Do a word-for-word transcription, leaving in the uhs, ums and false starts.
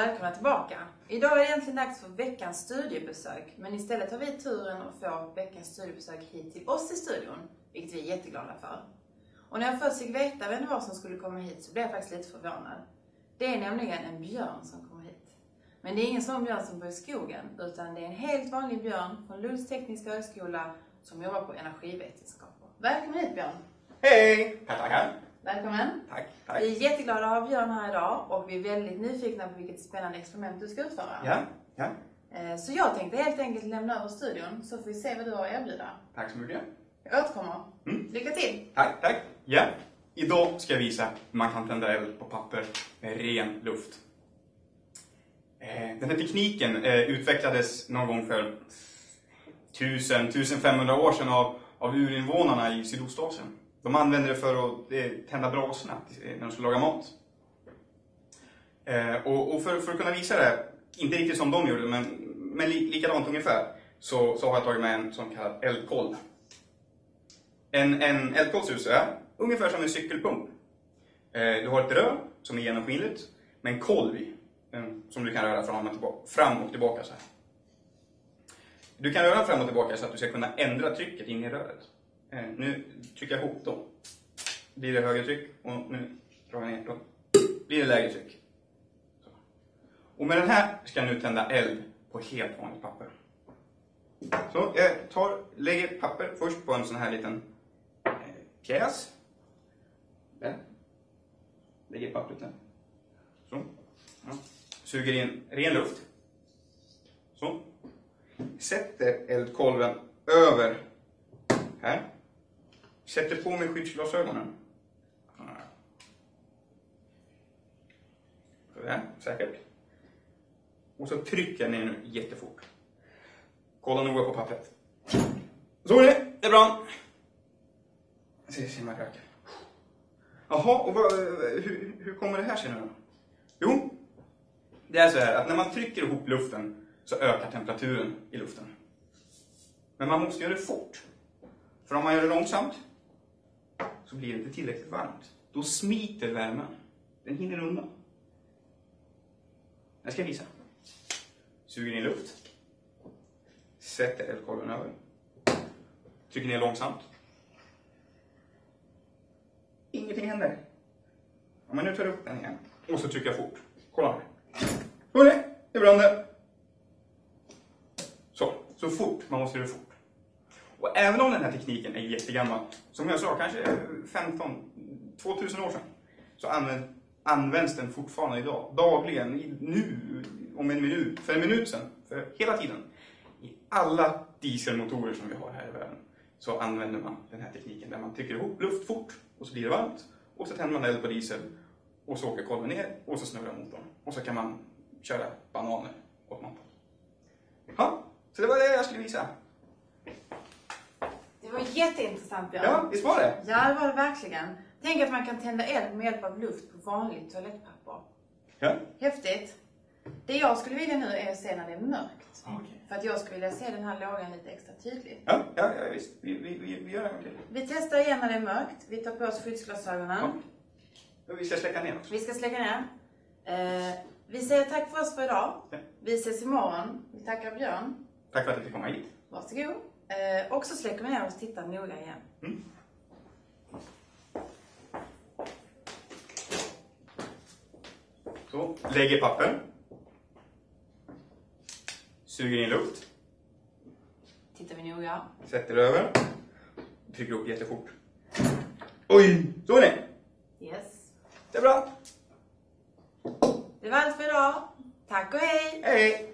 välkomna tillbaka. Idag är det egentligen dags för veckans studiebesök. Men istället har vi turen att få veckans studiebesök hit till oss i studion. Vilket vi är jätteglada för. Och när jag först fick veta vem det var som skulle komma hit så blev jag faktiskt lite förvånad. Det är nämligen en björn som kommer hit. Men det är ingen sån björn som bor i skogen. Utan det är en helt vanlig björn från Lunds tekniska högskola som jobbar på energivetenskaper. Välkommen hit, Björn. Hej! Tack, tackar. Välkommen. Tack, tack. Vi är jätteglada att ha Björn här idag och vi är väldigt nyfikna på vilket spännande experiment du ska utföra. Ja, ja. Så jag tänkte helt enkelt lämna över studion så får vi se vad du har att erbjuda. Tack så mycket. Jag återkommer. Mm. Lycka till! Tack, tack. Ja, idag ska jag visa hur man kan tända eld på papper med ren luft. Den här tekniken utvecklades någon gång för tusen till femhundra år sedan av, av urinvånarna i Sydostasien. De använde det för att eh, tända brasorna när de skulle laga mat. Eh, och och för, för att kunna visa det, inte riktigt som de gjorde, men, men li, likadant ungefär, så, så har jag tagit med en sån kallad eldkoll. En, en eldkoll ser ut så här, ungefär som en cykelpump. Eh, du har ett rör som är genomskinligt, med en kolv i, en, som du kan röra fram och, tillbaka, fram och tillbaka så här. Du kan röra fram och tillbaka så att du ska kunna ändra trycket in i röret. Eh, nu trycker jag ihop då. Blir det högre tryck och nu drar jag ner då. Blir det lägre tryck. Så. Och med den här ska jag nu tända eld på helt vanligt papper. Så jag tar, lägger papper först på en sån här liten eh, pjäs. Där. Lägger pappret där. Så. Ja. Suger in ren luft. Så. Sätter eldkolven över här. Sätter på mig skyddsglasögonen. Sådär, säkert. Och så trycker jag ner nu jättefort. Kolla noga på pappret. Så är det, det är bra. Jag ser, ser man röker. Jaha, och vad, hur, hur kommer det här sig nu då? Jo, det är så här att när man trycker ihop luften så ökar temperaturen i luften. Men man måste göra det fort. För om man gör det långsamt så blir det inte tillräckligt varmt. Då smiter värmen. Den hinner undan. Jag ska visa. Suger in luft. Sätter eldkolven över. Trycker ner långsamt. Ingenting händer. Om man nu tar upp den igen. Och så trycker jag fort. Kolla här. Hörrni, det brann det. Så, så fort. Man måste göra det fort. Och även om den här tekniken är jättegammal, som jag sa, kanske femton till tvåtusen år sedan, så använd, används den fortfarande idag. Dagligen, nu, om en minut, för en minut sedan, för hela tiden. I alla dieselmotorer som vi har här i världen så använder man den här tekniken där man trycker ihop luft fort och så blir det varmt. Och så tänder man eld på diesel och så åker kolven ner och så snurrar motorn. Och så kan man köra bananer åt man på. Ja, så det var det jag skulle visa. Det var jätteintressant, Björn. Ja, visst var det? Ja, det var det verkligen. Tänk att man kan tända eld med hjälp av luft på vanligt toalettpapper. Ja. Häftigt. Det jag skulle vilja nu är att se när det är mörkt. Okay. För att jag skulle vilja se den här lågan lite extra tydligt. Ja, ja, ja visst. Vi, vi, vi, vi gör det till. Vi testar igen när det är mörkt. Vi tar på oss skyddsglasögonen. Ja. Vi ska släcka ner också. Vi ska släcka ner. Eh, vi säger tack för oss för idag. Ja. Vi ses imorgon. Vi tackar Björn. Tack för att du fick komma hit. Varsågod. Eh, och så släcker vi ner och tittar noga igen. Mm. Så, lägger papper. Suger in luft. Tittar vi noga. Sätter över. Trycker upp jättefort. Oj, så är det. Yes. Det är bra. Det var allt för idag. Tack och hej! Hej!